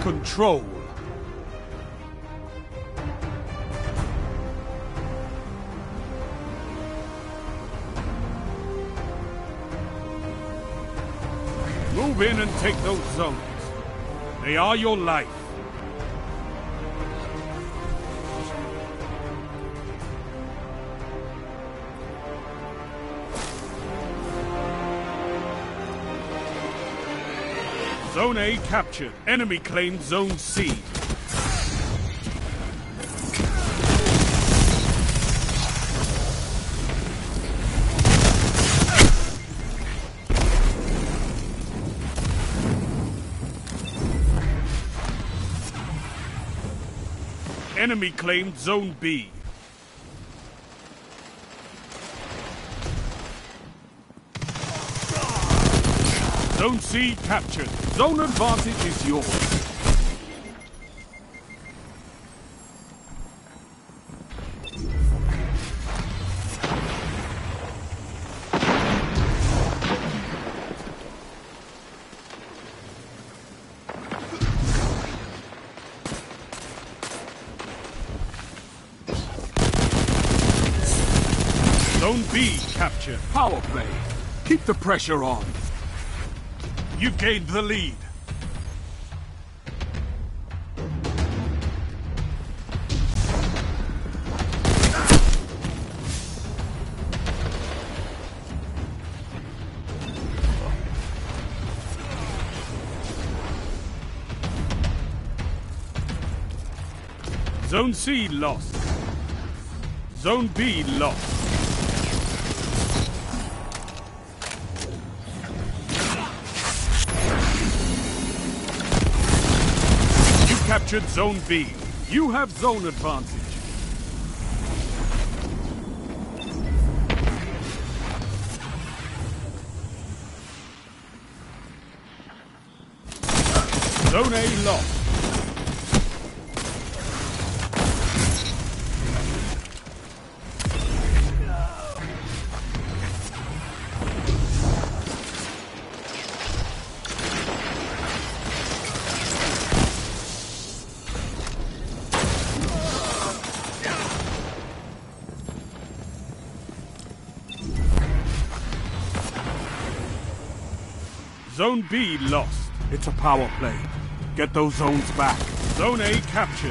control. Move in and take those zones. They are your life. Zone A captured. Enemy claimed Zone C. Enemy claimed Zone B. Zone C captured. Zone advantage is yours. Zone B captured. Power play. Keep the pressure on. You've gained the lead. Zone C lost. Zone B lost. Captured Zone B. You have zone advantage. Zone A lost. Zone B lost. It's a power play. Get those zones back. Zone A captured.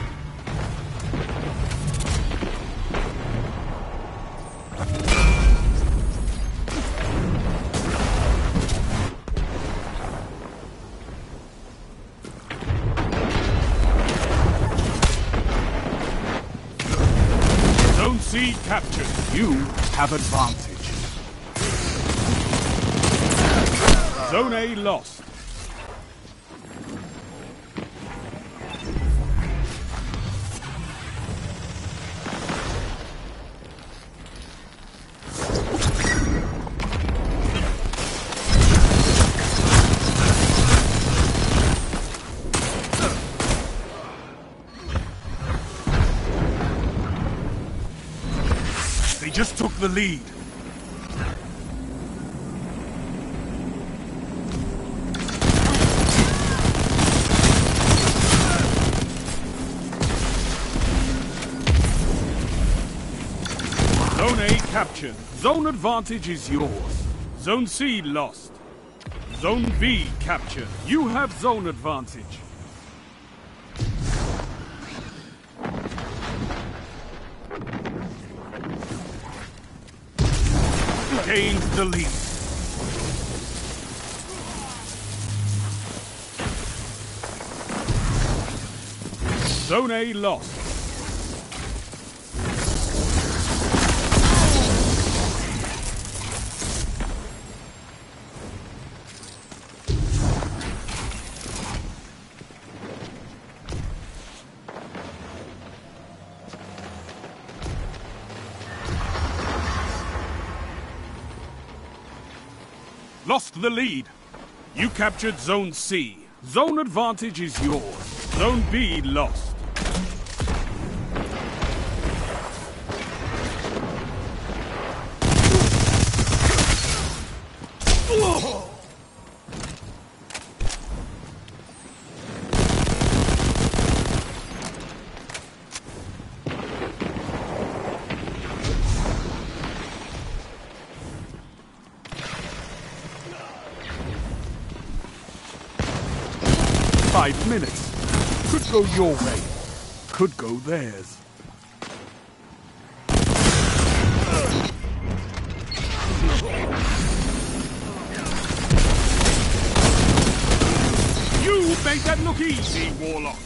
Zone C captured. You have advantage. Zone A lost. They just took the lead. Zone A captured. Zone advantage is yours. Zone C lost. Zone B captured. You have zone advantage. Gained the lead. Zone A lost. Lost the lead. You captured Zone C. Zone advantage is yours. Zone B lost. Could go your way. Could go theirs. You made that look easy, Warlock.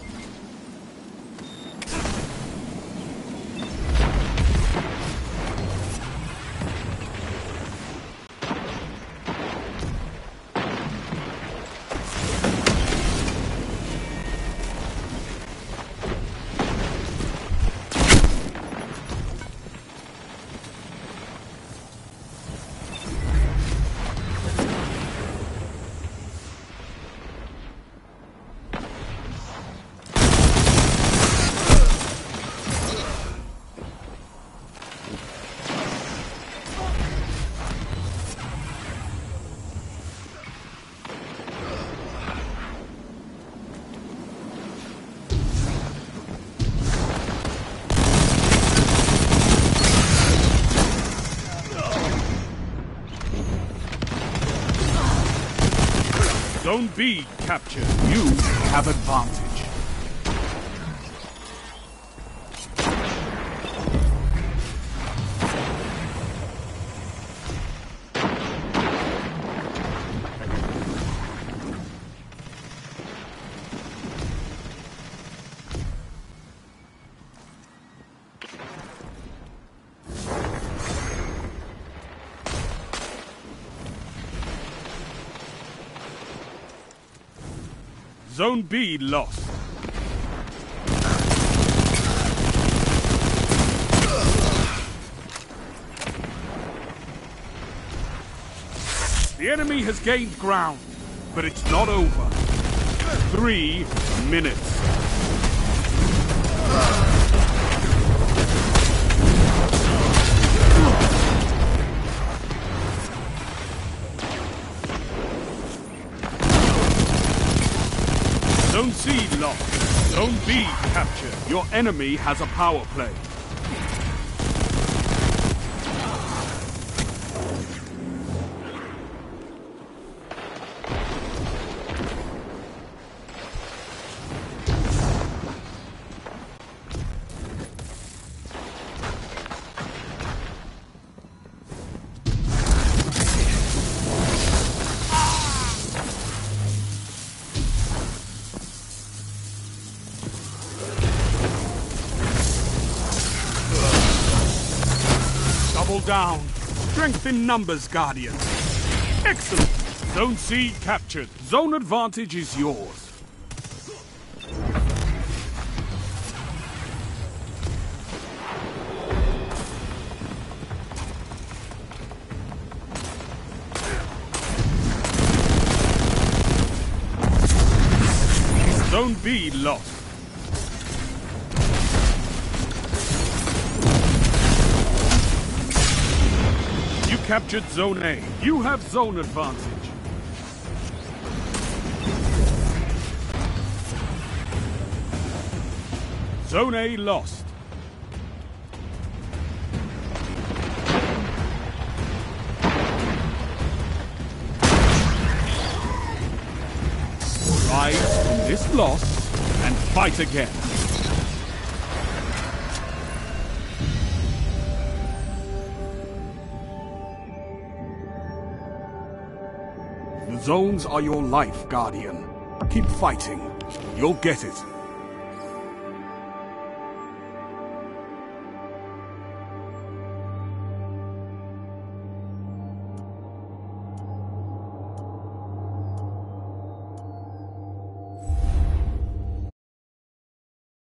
Zone B captured. You have advantage. Zone B lost. The enemy has gained ground, but it's not over. 3 minutes. Zone C lost. Zone B captured. Your enemy has a power play. Double down. Strength in numbers, Guardian. Excellent. Zone C captured. Zone advantage is yours. Zone B lost. You captured Zone A. You have zone advantage. Zone A lost. Rise from this loss and fight again. The zones are your life, Guardian. Keep fighting. You'll get it.